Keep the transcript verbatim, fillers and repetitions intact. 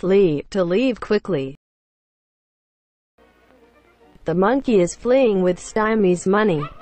flee, to leave quickly. The monkey is fleeing with Stymie's money.